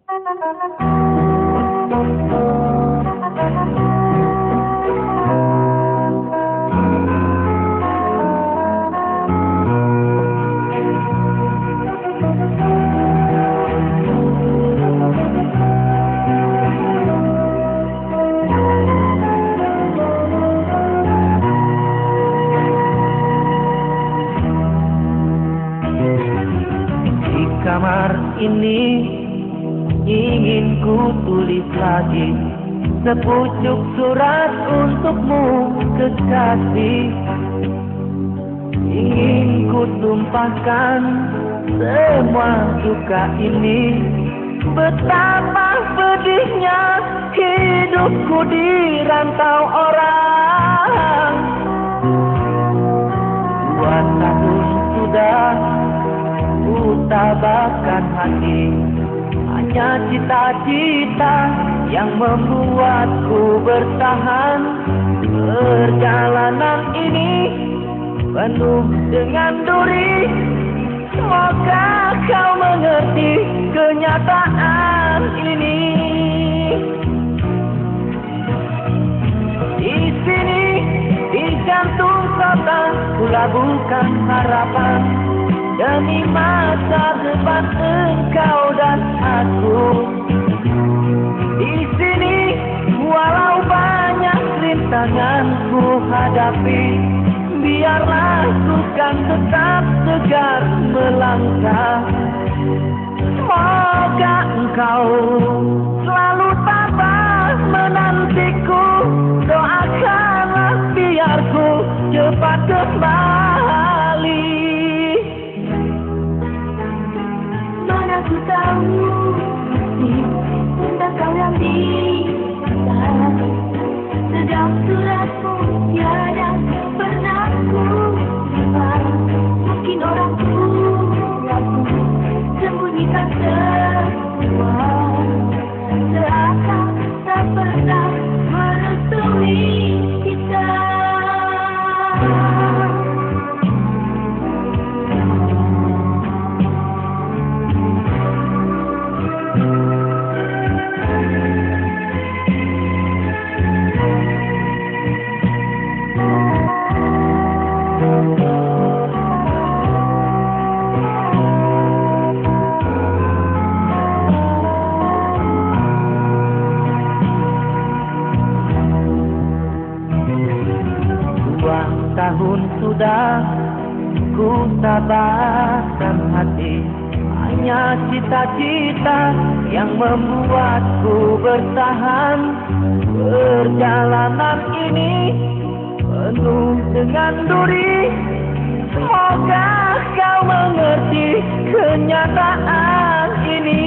Kamar ini ingin ku tulis lagi sepucuk surat untukmu kekasih. Ingin ku tumpahkan semua duka ini, betapa pedihnya hidupku di rantau orang. 2 tahun sudah ku tabahkan hati, hanya cita-cita yang membuatku bertahan. Perjalanan ini penuh dengan duri, semoga kau mengerti kenyataan ini. Di sini, di jantung kota, ku labuhkan harapan demi masa depan engkau dan aku. Di sini, walau banyak rintangan ku hadapi, biarlah ku kan tetap tegar melangkah. Semoga engkau selalu tabah menantiku, doakanlah biar ku cepat kembali. Aku tahu tentang kau yang di sana, sedang suratmu tiada pernah ku terima. Mungkin orang tuaku sembunyikan semua, seakan tak pernah merestui kita. Tahun sudah ku tabahkan hati, hanya cita-cita yang membuatku bertahan. Perjalanan ini penuh dengan duri, semoga kau mengerti kenyataan ini.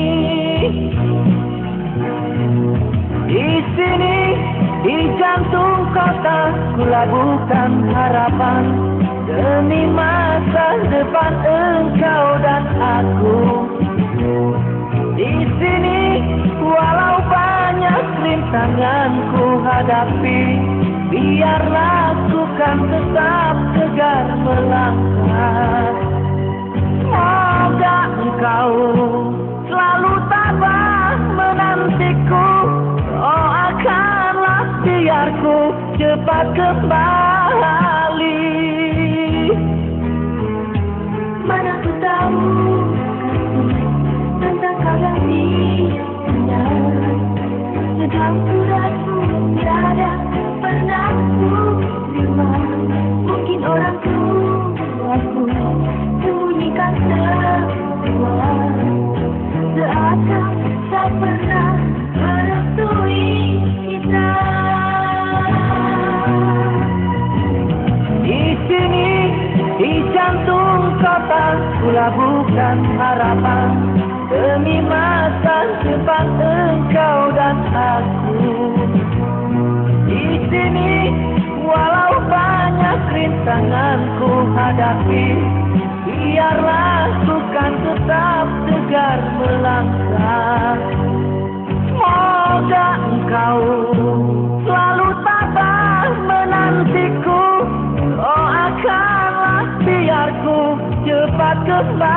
Di sini, di jantung kota, ku labuhkan harapan demi masa depan engkau dan aku. Di sini, walau banyak rintangan ku hadapi, biarlah ku kan tetap tegar melangkah. Semoga engkau selalu tabah menantiku, doakanlah biar ku cepat kembali. Mana ku tahu tentang kau yang di sana, sedang suratmu tiada pernah ku terima. Mungkin orang tuaku sembunyikan semua, seakan tak pernah merestui kita. Di sini, di jantung kota, ku labuhkan harapan demi masa depan engkau dan aku. Di sini, walau banyak rintangan ku hadapi, biarlah ku kan tetap tegar melangkah. Semoga engkau selalu tabah menantiku, doakanlah biar ku cepat kembali.